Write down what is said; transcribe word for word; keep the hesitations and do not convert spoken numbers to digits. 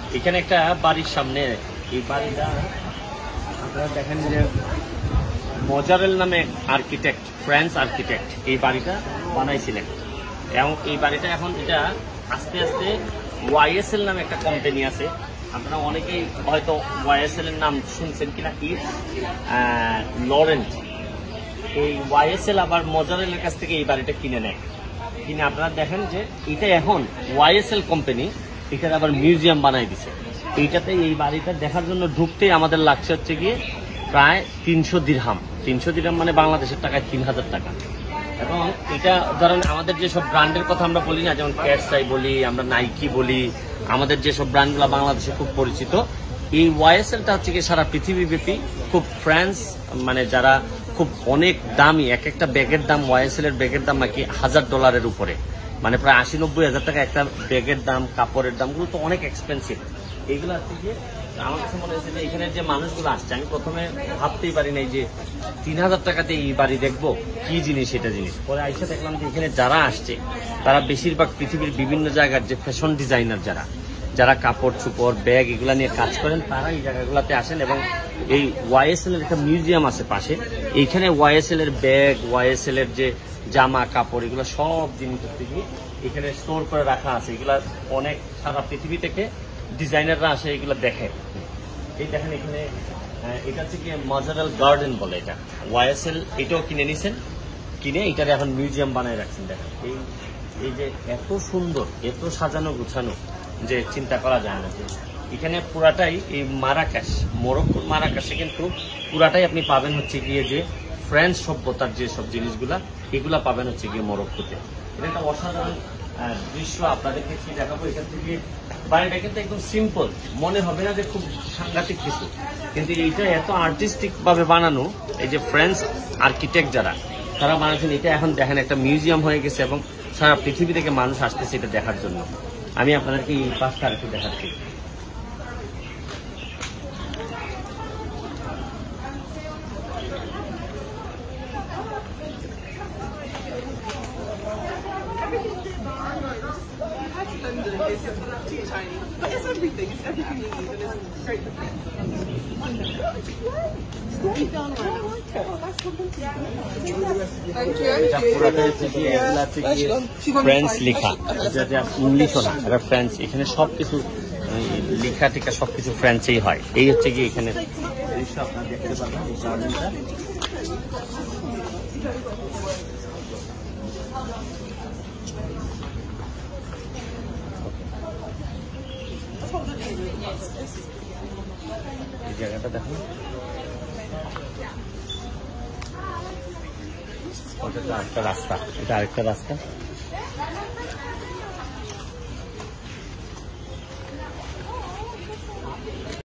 এখানে একটা বাড়ির সামনে, এই বাড়িটা আপনারা দেখেন যে মজারেল নামে আর্কিটেক্ট, ফ্রেঞ্চ আর্কিটেক্ট এই বাড়িটা বানাইছিলেন এবং এই বাড়িটা এখন এটা আস্তে আস্তে ওয়াইএসএল নামে একটা কোম্পানি আছে, আপনারা অনেকেই হয়তো ওয়াইএসএল এর নাম শুনছেন কিনা, ইটস লরেন্ট। এই ওয়াইএসএল আবার মজারেলের কাছ থেকে এই বাড়িটা কিনে নেয়, কিনে আপনারা দেখেন যে এটা এখন ওয়াইএসএল কোম্পানি এটার আবার মিউজিয়াম বানাই দিছে। এইটাতে এই বাড়িটা দেখার জন্য ঢুকতেই আমাদের লাগছে হচ্ছে গিয়ে প্রায় তিনশো দিরহাম। তিনশো দিরহাম মানে বাংলাদেশের টাকায় তিন হাজার টাকা। এবং এটা ধরেন আমাদের যেসব ব্র্যান্ডের কথা আমরা বলি না, যেমন ক্যাটসাই বলি, আমরা নাইকি বলি, আমাদের যেসব ব্র্যান্ডগুলো বাংলাদেশে খুব পরিচিত, এই ওয়াইএসএলটা হচ্ছে কি সারা পৃথিবীব্যাপী খুব ফ্রেন্স, মানে যারা খুব অনেক দামি, এক একটা ব্যাগের দাম, ওয়াইএসএল এর ব্যাগের দাম নাকি হাজার ডলারের উপরে, মানে প্রায় আশি নব্বই হাজার টাকা একটা ব্যাগের দাম, কাপড়ের দামগুলো তো অনেক এক্সপেন্সিভ। এইগুলো থেকে আমার কাছে মনে হয়েছে যে এখানে যে মানুষগুলো আসছে, আমি প্রথমে ভাবতেই পারি নাই যে তিন হাজার টাকাতে এই বাড়ি দেখবো, কি জিনিস এটা জিনিস। পরে আইসা দেখলাম যে এখানে যারা আসছে তারা বেশিরভাগ পৃথিবীর বিভিন্ন জায়গার যে ফ্যাশন ডিজাইনার যারা যারা কাপড় চোপড় ব্যাগ এগুলা নিয়ে কাজ করেন, তারা এই জায়গাগুলোতে আসেন। এবং এই ওয়াইএসএল এর একটা মিউজিয়াম আছে পাশে, এইখানে ওয়াইএসএল এর ব্যাগ, ওয়াইএসএল এর যে জামা কাপড় এগুলো সব জিনিস থেকে এখানে স্টোর করে রাখা আছে। এগুলা অনেক সারা পৃথিবী থেকে ডিজাইনাররা আসে এগুলো দেখে। এই দেখেন এখানে এটা হচ্ছে কি মজারেল গার্ডেন বলে, এটা ওয়াইএসএল এটাও কিনে নিছেন, কিনে এটার এখন মিউজিয়াম বানায় রাখছেন। দেখেন এই এই যে এত সুন্দর, এত সাজানো গুছানো যে চিন্তা করা যায় না। এখানে পুরাটাই এই মারাকাশ, মরক্কোর মারাকাশে কিন্তু পুরাটাই আপনি পাবেন হচ্ছে গিয়ে যে ফ্রেঞ্চ সভ্যতার যে সব জিনিসগুলা এগুলা পাবেন হচ্ছে গিয়ে মরক্কোতে। এটা একটা অসাধারণ দৃশ্য আপনাদেরকে কি দেখাবো। এখান থেকে বাড়িটা কিন্তু একদম সিম্পল, মনে হবে না যে খুব সাংঘাতিক কিছু, কিন্তু এইটা এত আর্টিস্টিক ভাবে বানানো। এই যে ফ্রেঞ্চ আর্কিটেক্ট যারা তারা বানাচ্ছেন, এটা এখন দেখেন একটা মিউজিয়াম হয়ে গেছে এবং সারা পৃথিবী থেকে মানুষ আসতেছে এটা দেখার জন্য। আমি আপনাদেরকে এই পাশটা আর একটু দেখাচ্ছি। ফ্রেঞ্চ লেখা, ইংলিশও না, এটা ফ্রেঞ্চ। এখানে সবকিছু লেখা টিকা সবকিছু ফ্রেঞ্চেই হয়। এই হচ্ছে কি এখানে দৃশ্য আপনারা দেখতে পাবেন এই গার্ডেনটা। এই জায়গাটা দেখুন, ওটা আরেকটা রাস্তা, এটা আরেকটা রাস্তা।